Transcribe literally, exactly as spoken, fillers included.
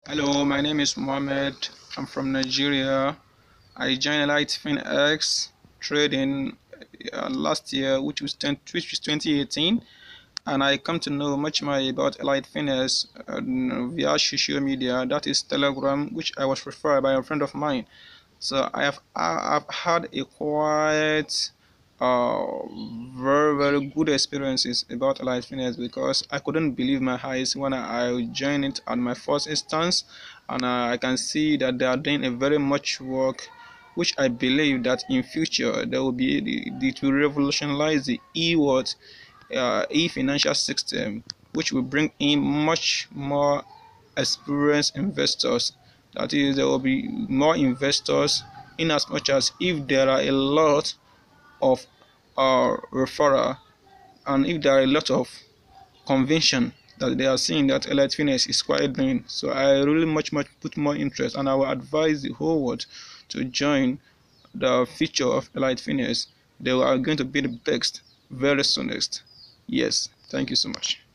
Hello, my name is Mohammed. I'm from Nigeria. I joined EliteFinX trading uh, last year, which was, ten, which was twenty eighteen, and I come to know much more about EliteFinX uh, via social media, that is Telegram, which I was referred by a friend of mine. So I have I have had a quite uh very very good experiences about Light Fitness because I couldn't believe my eyes when I, I joined it at my first instance, and uh, I can see that they are doing a very much work, which I believe that in future there will be it will revolutionize the e-world uh, e-financial system, which will bring in much more experienced investors. That is, there will be more investors in as much as if there are a lot of uh, referral, and if there are a lot of convention that they are seeing that Elite Fitness is quite doing. So I really much much put more interest, and I will advise the whole world to join the feature of Elite Fitness. They are going to be the best very soonest. Yes, thank you so much.